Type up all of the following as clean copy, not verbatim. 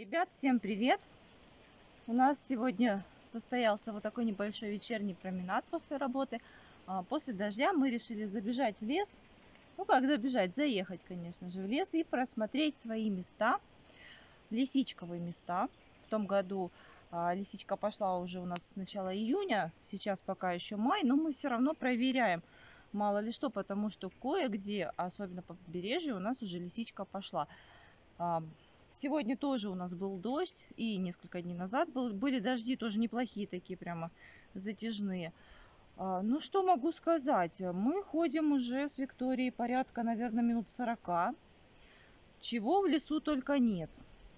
Ребят, всем привет! У нас сегодня состоялся вот такой небольшой вечерний променад после работы. После дождя мы решили забежать в лес. Ну как забежать? Заехать, конечно же, в лес и просмотреть свои места, лисичковые места. В том году лисичка пошла уже у нас с начала июня, сейчас пока еще май, но мы все равно проверяем, мало ли что, потому что кое-где, особенно по побережью, у нас уже лисичка пошла. Сегодня тоже у нас был дождь, и несколько дней назад были дожди, тоже неплохие такие, прямо затяжные. Ну, что могу сказать? Мы ходим уже с Викторией порядка, наверное, минут 40. Чего в лесу только нет.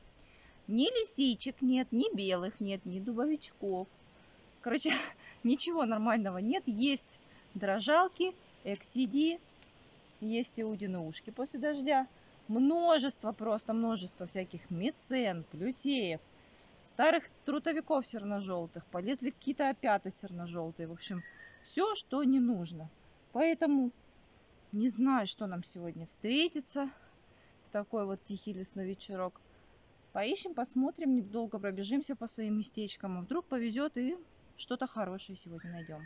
Ни лисичек нет, ни белых нет, ни дубовичков. Короче, ничего нормального нет. Есть дрожалки, эксидии, есть иудины ушки после дождя. Множество, просто множество всяких мецен, плютеев, старых трутовиков серно-желтых, полезли какие-то опята серно-желтые. В общем, все, что не нужно. Поэтому не знаю, что нам сегодня встретится в такой вот тихий лесной вечерок. Поищем, посмотрим, недолго пробежимся по своим местечкам. А вдруг повезет и что-то хорошее сегодня найдем.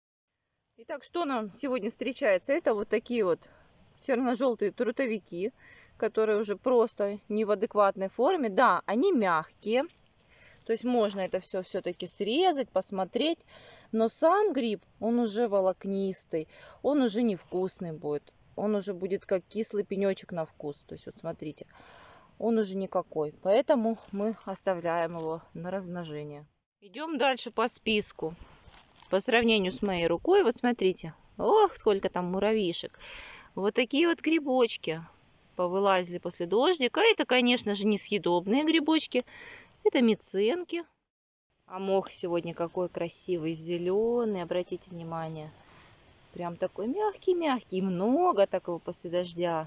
Итак, что нам сегодня встречается? Это вот такие вот серно-желтые трутовики, которые уже просто не в адекватной форме. Да, они мягкие, то есть можно это все-таки срезать, посмотреть, но сам гриб, он уже волокнистый, он уже невкусный будет, он уже будет как кислый пенечек на вкус. То есть вот смотрите, он уже никакой, поэтому мы оставляем его на размножение. Идем дальше по списку. По сравнению с моей рукой, вот смотрите, ох, сколько там муравьишек. Вот такие вот грибочки повылазили после дождика. Это, конечно же, несъедобные грибочки. Это меценки. А мох сегодня какой красивый, зеленый. Обратите внимание. Прям такой мягкий-мягкий. Много такого после дождя.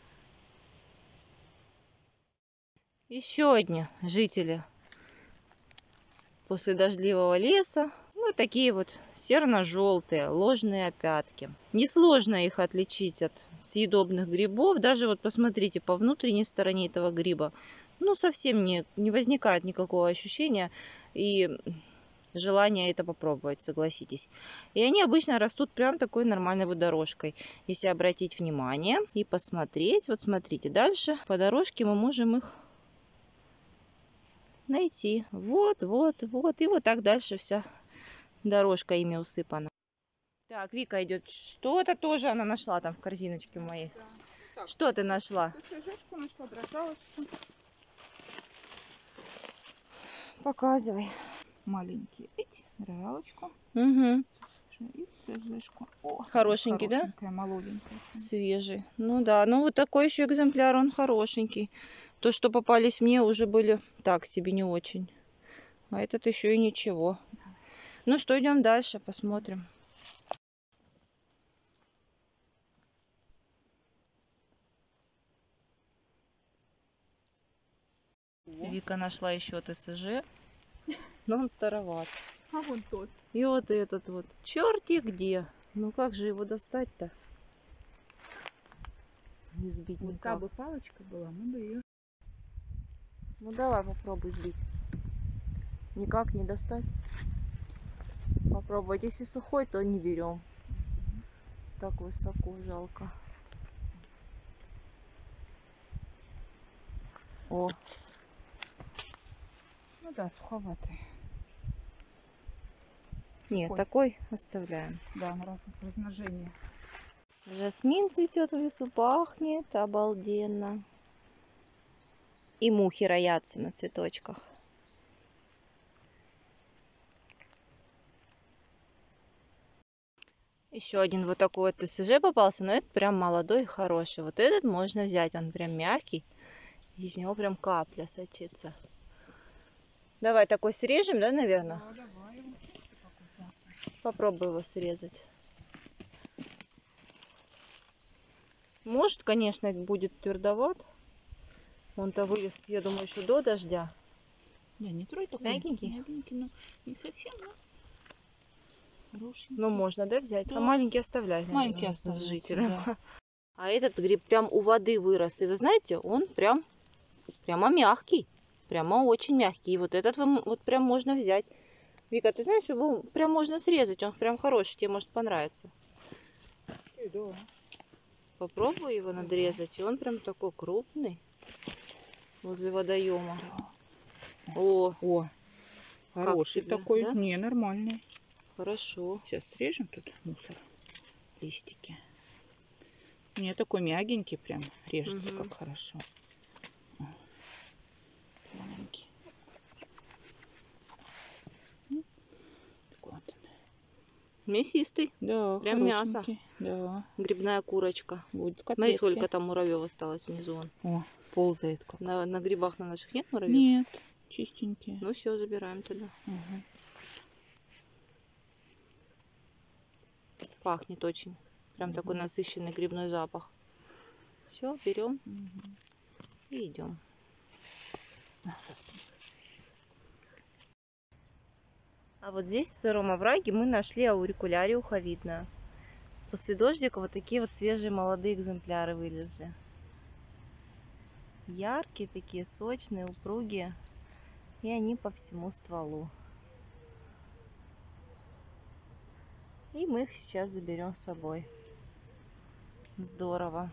Еще одни жители после дождливого леса. Вот такие вот серно-желтые ложные опятки. Несложно их отличить от съедобных грибов. Даже вот посмотрите по внутренней стороне этого гриба. Ну, совсем не возникает никакого ощущения и желания это попробовать, согласитесь. И они обычно растут прям такой нормальной вот дорожкой. Если обратить внимание и посмотреть, вот смотрите, дальше по дорожке мы можем их найти. Вот. И вот так дальше вся дорожка ими усыпана. Так, Вика идет. Что-то тоже она нашла там в корзиночке моей. Да. Так, что ты нашла? Жижку нашла, дрожалочку. Показывай. Маленькие эти, дрожалочку. Угу. И жижку. О, хорошенький, да? Молоденькая. Свежий. Ну да, ну вот такой еще экземпляр, он хорошенький. То, что попались мне, уже были так себе, не очень. А этот еще и ничего. Ну что, идем дальше, посмотрим. Вика нашла еще ТСЖ, но он староват. А вон тот. И вот этот вот. Черти где. Ну как же его достать-то? Не сбить Вот никак. та бы палочка была, мы бы ее... Ну давай попробуй сбить. Никак не достать. Попробовать. Если сухой, то не берем. Так высоко, жалко. О. Ну да, суховатый. Нет, Сухой. такой оставляем. Да, на размножение. Жасмин цветет в лесу, пахнет обалденно. И мухи роятся на цветочках. Еще один вот такой вот ТСЖ попался, но это прям молодой и хороший. Вот этот можно взять, он прям мягкий. Из него прям капля сочится. Давай такой срежем, да, наверное? Да, давай. Попробуй его срезать. Может, конечно, будет твердоват. Он-то вылез, я думаю, еще до дождя. Не трой такой. Мягенький? Мягенький, но не совсем, да? Хороший. Ну, можно, да, взять? Да. А маленький оставлять. Маленький оставлять, с жителем. Да. А этот гриб прям у воды вырос. И вы знаете, он прямо мягкий. Прямо очень мягкий. И вот этот вот прям можно взять. Вика, ты знаешь, его прям можно срезать. Он прям хороший, тебе может понравиться. Да. Попробуй его надрезать. И он прям такой крупный. Возле водоема. О, хороший тебе, такой. да? Не, нормальный. Хорошо. Сейчас режем тут мусор. Листики. Не, такой мягенький прям. Режется как хорошо. Маленький. Вот он. Мясистый. Да, Прям мясо. хорошенький. Да. Грибная курочка. Будет Смотри, котлетки. сколько там муравьев осталось внизу. О, ползает как. На грибах на наших нет муравьев? Нет, чистенькие. Ну все, забираем тогда. Угу. Пахнет очень. Прям такой насыщенный грибной запах. Все, берем и идем. А вот здесь, в сыром овраге, мы нашли аурикулярию уховидную. После дождика вот такие вот свежие молодые экземпляры вылезли. Яркие такие, сочные, упругие. И они по всему стволу. И мы их сейчас заберем с собой. Здорово.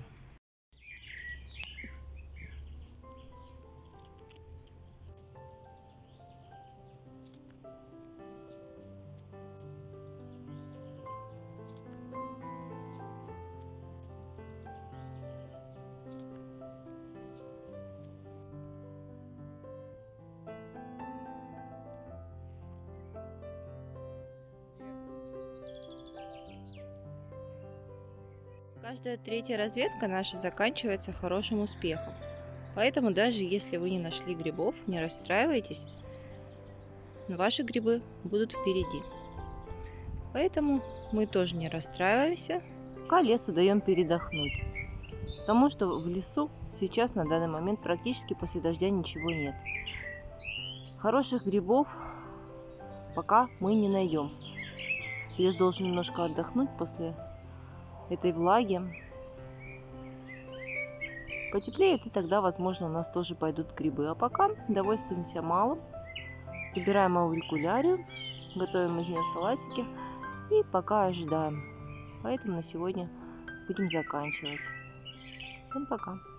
Каждая третья разведка наша заканчивается хорошим успехом. Поэтому даже если вы не нашли грибов, не расстраивайтесь. Ваши грибы будут впереди. Поэтому мы тоже не расстраиваемся. Пока лесу даем передохнуть. Потому что в лесу сейчас на данный момент практически после дождя ничего нет. Хороших грибов пока мы не найдем. Лес должен немножко отдохнуть после этой влаги. Потеплеет, и тогда, возможно, у нас тоже пойдут грибы. А пока довольствуемся малым. Собираем аурикулярию, готовим из нее салатики и пока ожидаем. Поэтому на сегодня будем заканчивать. Всем пока!